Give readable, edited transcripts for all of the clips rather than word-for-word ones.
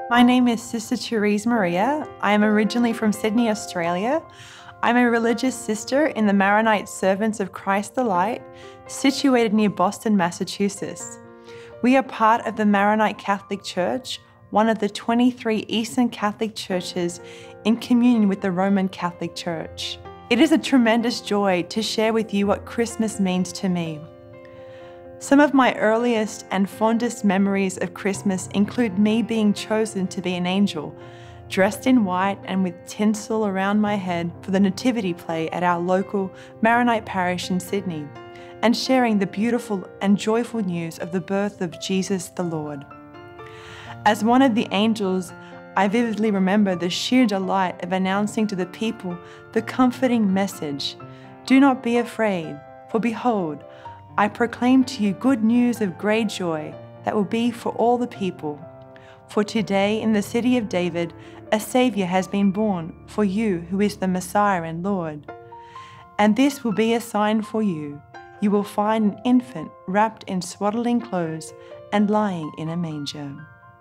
My name is Sister Therese Maria. I am originally from Sydney, Australia. I'm a religious sister in the Maronite Servants of Christ the Light, situated near Boston, Massachusetts. We are part of the Maronite Catholic Church, one of the 23 Eastern Catholic churches in communion with the Roman Catholic Church. It is a tremendous joy to share with you what Christmas means to me. Some of my earliest and fondest memories of Christmas include me being chosen to be an angel, dressed in white and with tinsel around my head for the nativity play at our local Maronite parish in Sydney, and sharing the beautiful and joyful news of the birth of Jesus the Lord. As one of the angels, I vividly remember the sheer delight of announcing to the people the comforting message, "Do not be afraid, for behold, I proclaim to you good news of great joy that will be for all the people. For today in the city of David, a Saviour has been born for you who is the Messiah and Lord. And this will be a sign for you. You will find an infant wrapped in swaddling clothes and lying in a manger."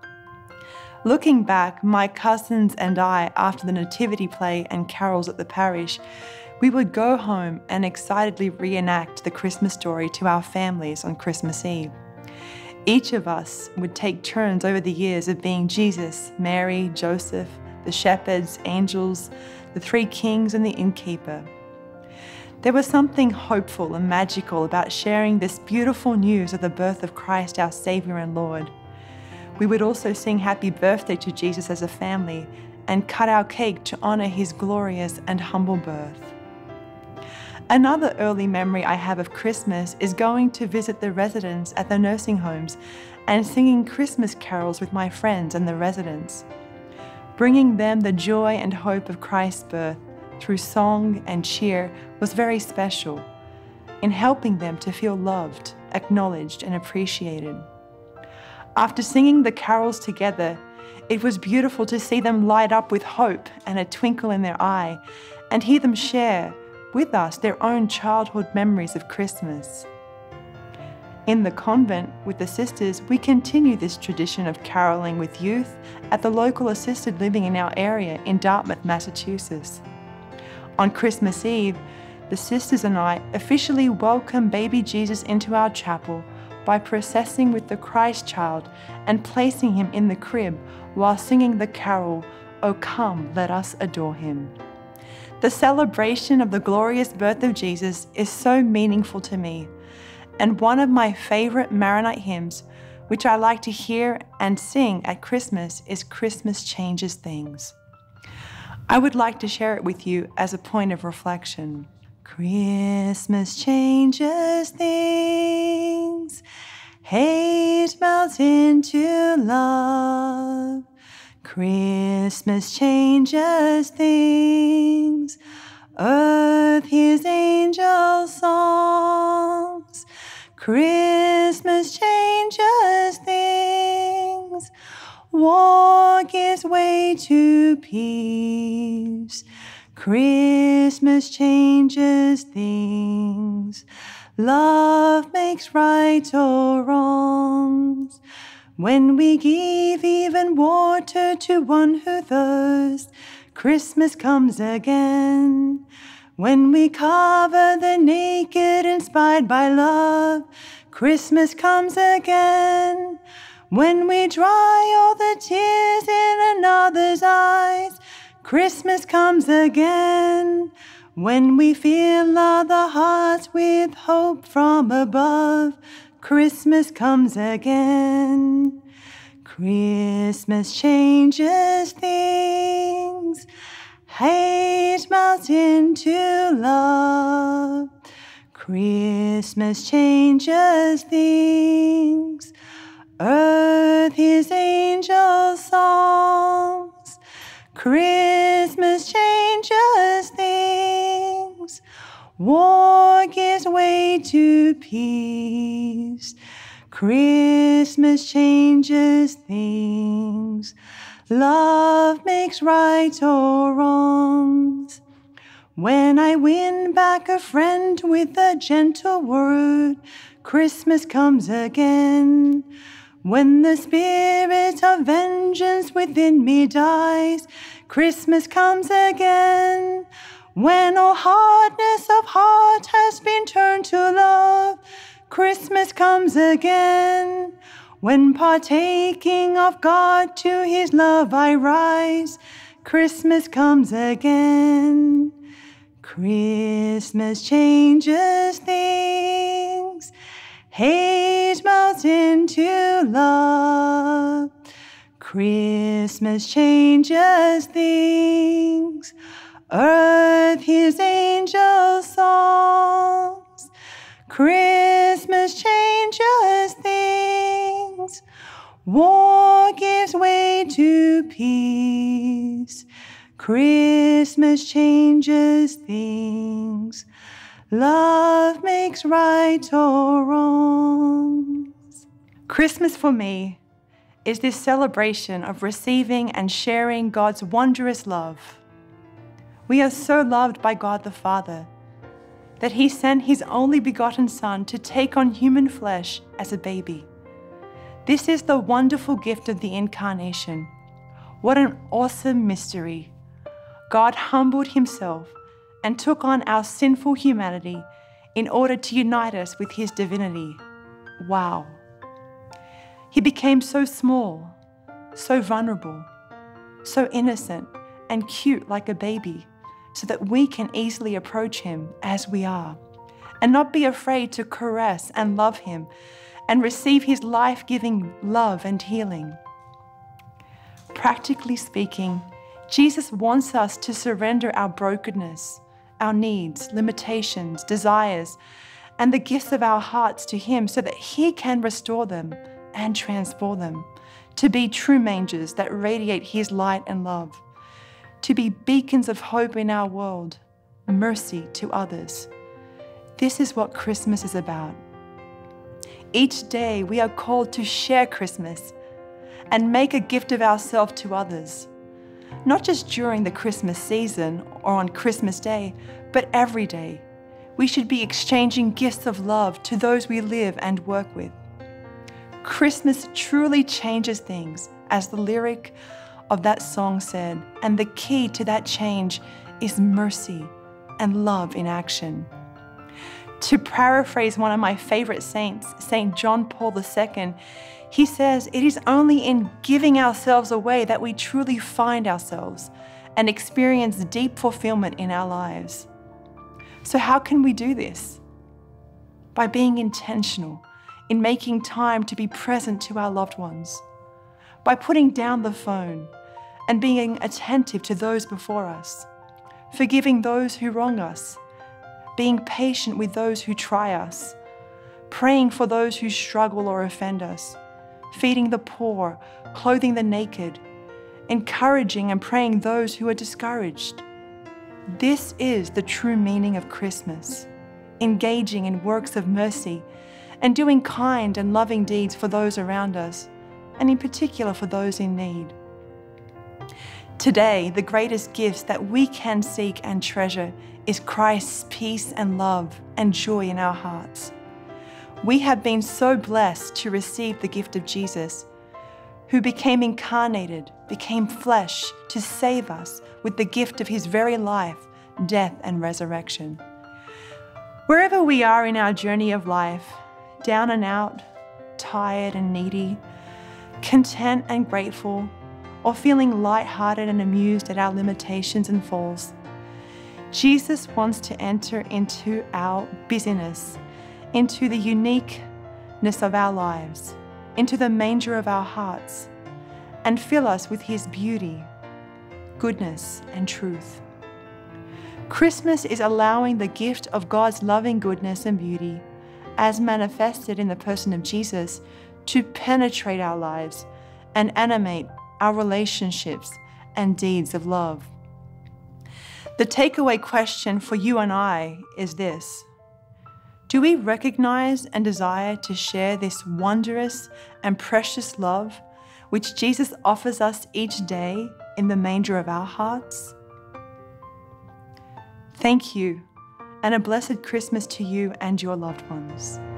Looking back, my cousins and I, after the nativity play and carols at the parish, we would go home and excitedly reenact the Christmas story to our families on Christmas Eve. Each of us would take turns over the years of being Jesus, Mary, Joseph, the shepherds, angels, the three kings, and the innkeeper. There was something hopeful and magical about sharing this beautiful news of the birth of Christ, our Saviour and Lord. We would also sing happy birthday to Jesus as a family and cut our cake to honour his glorious and humble birth. Another early memory I have of Christmas is going to visit the residents at the nursing homes and singing Christmas carols with my friends and the residents. Bringing them the joy and hope of Christ's birth through song and cheer was very special in helping them to feel loved, acknowledged, and appreciated. After singing the carols together, it was beautiful to see them light up with hope and a twinkle in their eye and hear them share with us their own childhood memories of Christmas. In the convent with the sisters, we continue this tradition of caroling with youth at the local assisted living in our area in Dartmouth, Massachusetts. On Christmas Eve, the sisters and I officially welcome baby Jesus into our chapel by processing with the Christ child and placing him in the crib while singing the carol, "O come, let us adore him." The celebration of the glorious birth of Jesus is so meaningful to me, and one of my favorite Maronite hymns, which I like to hear and sing at Christmas, is "Christmas Changes Things." I would like to share it with you as a point of reflection. Christmas changes things, hate melts into love. Christmas changes things, earth hears angel songs. Christmas changes things, war gives way to peace. Christmas changes things, love makes right or wrongs. When we give even water to one who thirsts, Christmas comes again. When we cover the naked inspired by love, Christmas comes again. When we dry all the tears in another's eyes, Christmas comes again. When we fill other hearts with hope from above, Christmas comes again. Christmas changes things, hate melts into love. Christmas changes things, earth hears angel songs. Christmas changes things, war gives way to peace. Christmas changes things, love makes right or wrongs. When I win back a friend with a gentle word, Christmas comes again. When the spirit of vengeance within me dies, Christmas comes again. When all hardness of heart has been turned to love, Christmas comes again. When partaking of God to his love I rise, Christmas comes again. Christmas changes things. Hate melts into love. Christmas changes things. Earth hears angel songs. Christmas changes things. War gives way to peace. Christmas changes things. Love makes right or wrongs. Christmas for me is this celebration of receiving and sharing God's wondrous love. We are so loved by God the Father that he sent his only begotten Son to take on human flesh as a baby. This is the wonderful gift of the Incarnation. What an awesome mystery. God humbled himself and took on our sinful humanity in order to unite us with his divinity. Wow. He became so small, so vulnerable, so innocent and cute like a baby, so that we can easily approach him as we are and not be afraid to caress and love him and receive his life-giving love and healing. Practically speaking, Jesus wants us to surrender our brokenness, our needs, limitations, desires, and the gifts of our hearts to him so that he can restore them and transform them to be true mangers that radiate his light and love, to be beacons of hope in our world, mercy to others. This is what Christmas is about. Each day we are called to share Christmas and make a gift of ourselves to others. Not just during the Christmas season or on Christmas Day, but every day. We should be exchanging gifts of love to those we live and work with. Christmas truly changes things, as the lyric of that song said, and the key to that change is mercy and love in action. To paraphrase one of my favorite saints, St. John Paul II, he says, "It is only in giving ourselves away that we truly find ourselves and experience deep fulfillment in our lives." So how can we do this? By being intentional in making time to be present to our loved ones, by putting down the phone and being attentive to those before us, forgiving those who wrong us, being patient with those who try us, praying for those who struggle or offend us, feeding the poor, clothing the naked, encouraging and praying those who are discouraged. This is the true meaning of Christmas, engaging in works of mercy and doing kind and loving deeds for those around us, and in particular for those in need. Today, the greatest gifts that we can seek and treasure is Christ's peace and love and joy in our hearts. We have been so blessed to receive the gift of Jesus, who became incarnated, became flesh to save us with the gift of his very life, death, and resurrection. Wherever we are in our journey of life, down and out, tired and needy, content and grateful, or feeling lighthearted and amused at our limitations and falls, Jesus wants to enter into our busyness, into the uniqueness of our lives, into the manger of our hearts, and fill us with his beauty, goodness, and truth. Christmas is allowing the gift of God's loving goodness and beauty, as manifested in the person of Jesus, to penetrate our lives and animate our relationships and deeds of love. The takeaway question for you and I is this: do we recognize and desire to share this wondrous and precious love which Jesus offers us each day in the manger of our hearts? Thank you, and a blessed Christmas to you and your loved ones.